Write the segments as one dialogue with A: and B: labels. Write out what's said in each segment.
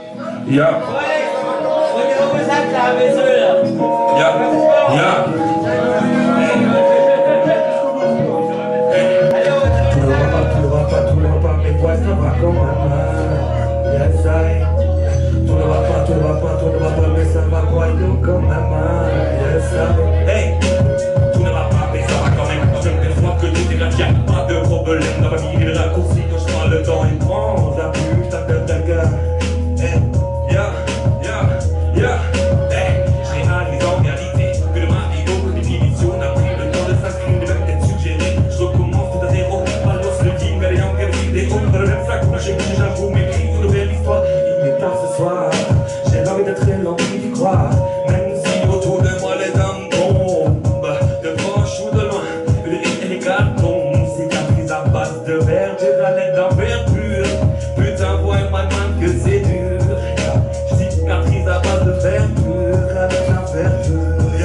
A: Yeah. Yeah. Tout ne va pas, mais quoi, ça va quand même. Yes, I. Tout ne va pas, mais ça va quoi, quand même. Yes, I. Hey. Tout ne va pas, mais ça va quand même. Je me perçois que tout est là, y'a pas de problème. Dans ma vie, il raccourcit quand je prends le temps et prends la putain de daga. Hey. Yeah. Yeah. Hey. Je réalise en réalité que de ma vie, aucune définition n'a pris le temps de s'inscrire, de même d'être suggéré. Je recommence tout à zéro. Le king, elle est en guerre, des autres, le même sac, j'ai vu, j'avoue, mes cris, une nouvelle histoire. Il est tard ce soir, j'ai envie d'être l'envie d'y croire. Même si autour de moi les dames tombent, de proche ou de loin, le rythme et les cartons, cicatrices à base de verdure à l'aide d'envergure. Putain, vois-moi que c'est dur. Cicatrices à base de verdure à l'aide d'envergure.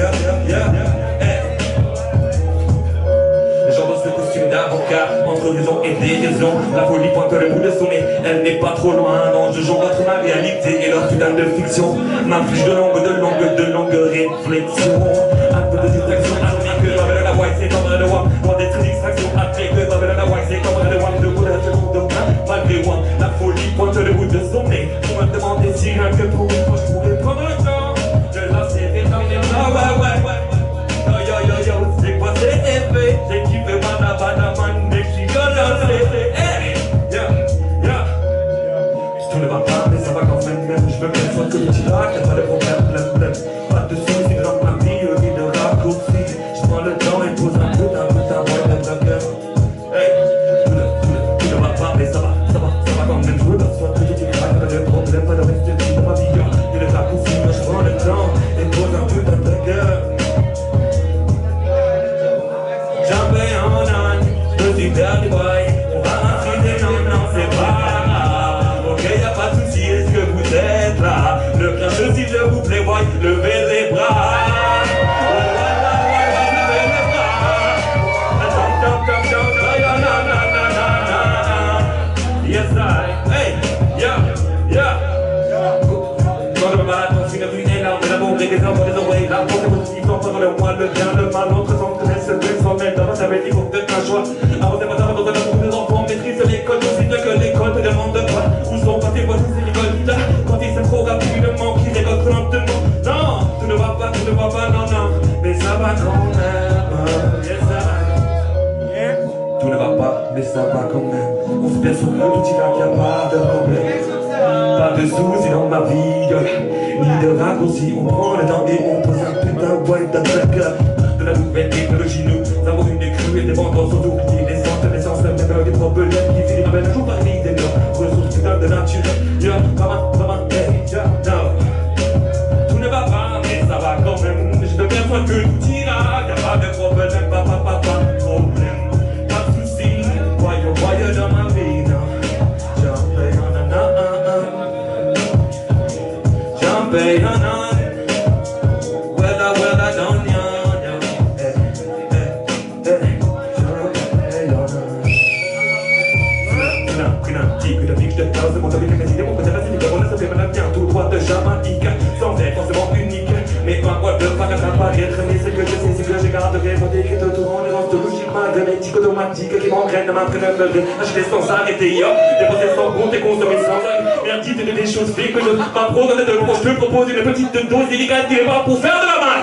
A: D'avocat, entre raison et déraison. La folie pointe le bout de son nez, elle n'est pas trop loin. Non, je jongle entre ma réalité et leur putain de fiction. M'inflige de longues réflexions. Un peu de distraction, après que Babel la white, c'est comme le WAM. Loin d'être distraction, après que Babel la white, c'est comme le WAM. De bout de seconde de main, malgré WAM. La folie pointe le bout de son nez. Pour me demander si rien que pour une fois je pourrais prendre le temps de la serrer dans les bras. Ouais. Yo, c'est quoi cet effet? J'ai kiffé Banaman, mais j'suis violent. Tout ne va pas, mais ça va quand même. Je veux bien soit que le tirac, y'a pas de problème. Pas de soucis dans ma vie, ni de raccourci. Je prends le temps et pose un peu de braqueur. Hey, tout ne va pas, mais ça va quand même. Je veux bien soit que le tirac, y'a pas de problème. Pas de rester dans ma vie, ni de raccourci. Je prends le temps et pose un peu de braqueur. Dernier boy, on va m'insulter, non, c'est pas grave. Ok, y'a pas de soucis, est-ce que vous êtes là? Le crash si je vous plais, boy, levez les bras. Levez les bras. Yes, I. Hey, yeah. Quand le malade continue de ruiner l'arme de l'amour et des hommes des oreilles, la porte est positive, entre le mal, le bien, le mal, l'autre sans connaître ce bleu, sans mettre dans ta bête, il faut peut-être un choix. Avant de matin, dans un amour des enfants, maîtrise l'école, aussi bien que l'école te demande de quoi. Où sont passés voisins et l'école, quand ils s'aiment trop rapidement, qu'ils récoltent lentement. Non, tout ne va pas, non, mais ça va quand même. Yes, tout ne va pas, mais ça va quand même. On se baisse sur le tout il n'y a pas de problème. Pas de soucis dans ma vie, ni de raccourcis. On prend le temps et on pose un putain white d'attaque. De la nouvelle technologie, nous avons une des crues et des bandes sans oublier les centres, les sens, même des problèmes qui finissent avec un jour par vie des normes. Ressources putain de nature, maman, hey, no. Tout ne va pas, mais ça va quand même. Je ne perçois que tout ira, y'a pas de problème, pas de problème. Pas de soucis, voyons dans ma vie, non. Jumping on. Well, I don't know. C'est mon avis, mes idées, mon côté racine, ça fait mal bien, tout droit de Jamaïque, sans être forcément unique, mais un quoi de pas apparaître, mais ce que je sais, c'est que j'ai gardé mon écrit autour en errance de logique, magnétique, automatique, qui m'entraîne, m'entraîne, acheter sans s'arrêter, dépenser sans compte et consommer sans arrêt, merdite de des choses fées que je m'apprends de l'eau, je te propose une petite dose délicate pour faire de la main.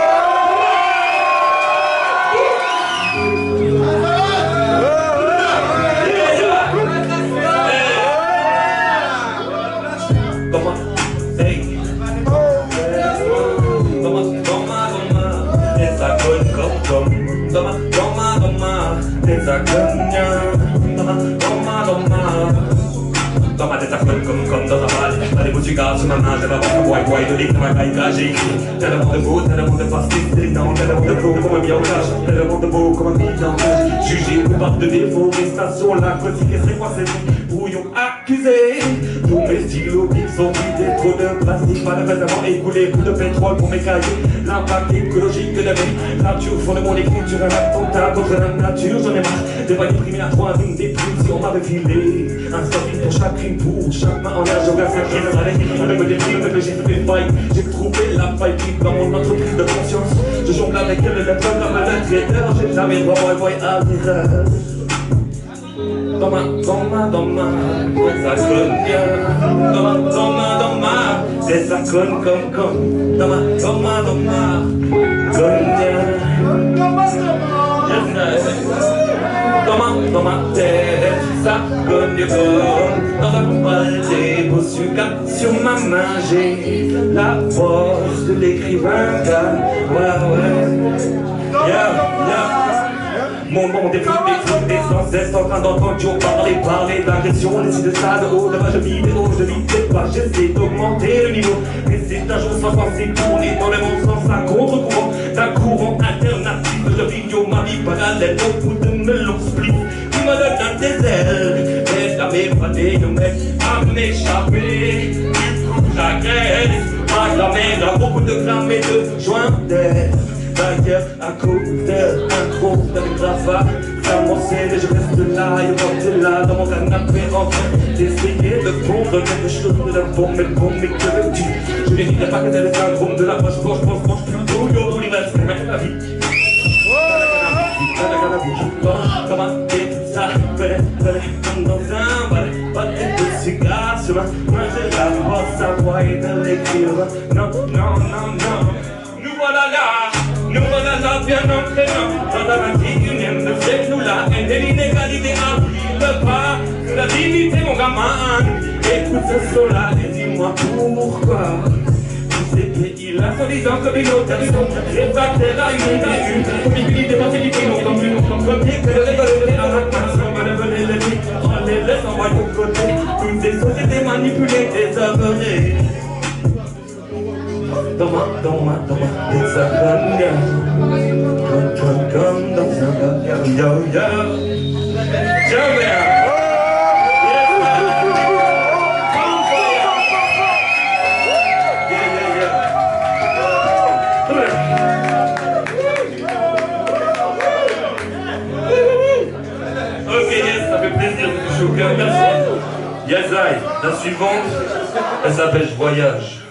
A: Dans ma tête ça colle comme dans un bal. Pas des mots tu gardes sur ma main, j'ai pas beaucoup de livres dans ma caille là j'ai écrit. Tellement de mots, tellement de pastilles, tellement de flots comme un millage, tellement de mots comme un millage. Jugé par de déforestation, la quantité c'est quoi c'est brouillon accusé. Tous mes stylos sont vidés, trop de plastique, pas de réservoir écoulé, coup de pétrole pour mes cahiers. L'impact écologique de mes nature font de mon écriture un attentat contre la nature. J'en ai marre de pas déprimer à 3 lignes des primes si on m'avait filé. Un stocking pour chaque crime, pour chaque main en l'air, je regarde ça qui s'arrête. Avec me déprime, avec le j'ai fait une faille. J'ai trouvé la faille qui dans mon entreprise de conscience. Je jongle avec elle, le lettre comme un traiteur. J'ai jamais droit, boy, à l'erreur. Dans ma, ça sonne bien. Dans ma, c'est ça conne comme. Dans ma, conne bien. Dans ma tête, ça conne du corps. Dans un bal d'émotion, sur ma main, j'ai la voix de l'écrivain. Ouais. Mon monde est des sans cesse en train d'entendre Joe parler d'agression, les de ça de haut, de bas, je vidéo, je vis peut-être pas, j'essaie d'augmenter le niveau. Mais c'est un jour sans penser tourner dans le bon sens à contre-courant d'un courant alternatif. Je vidéo ma vie parallèle au bout de melon split qui me donne un des ailes. Mais ça m'est pas des à m'échapper. Du coup j'agresse, acclamé dans beaucoup de grammes et de joints d'air. D'ailleurs, à côté, un gros avec Rafa, ça m'enseigne et je reste là, et porté là, dans mon canapé en train d'essayer de prendre quelque chose de la bombe, mais que veux-tu? Je n'ai dit pas que t'as le syndrome de la poche, pense plutôt, yo, l'univers, c'est la vie. Comme un thé, ça fait, comme dans un bar, pas de cigares sur ma main, j'ai la force à voir et de l'écrire. Non, nous voilà là. Nous voilà bien entraînants dans la magie d'une aime de cette nous la haine et l'inégalité arrive pas que la dignité mon gamin. Écoute ce son-là et dis-moi pourquoi. Tous ces pays-là soi-disant communautaires sont réfractaires à une communité mentalité non comme premier que de révolter à la classe. On va lever les vies, on les laisse en bas de côté. Toutes ces sociétés manipulées, désœuvrées. Dans ma tête ça conne bien. Comme dans un bar, yo. Jamais. Ok, yes, ça fait plaisir de toucher au cœur, merci. Yazaï, la suivante, elle s'appelle Je voyage.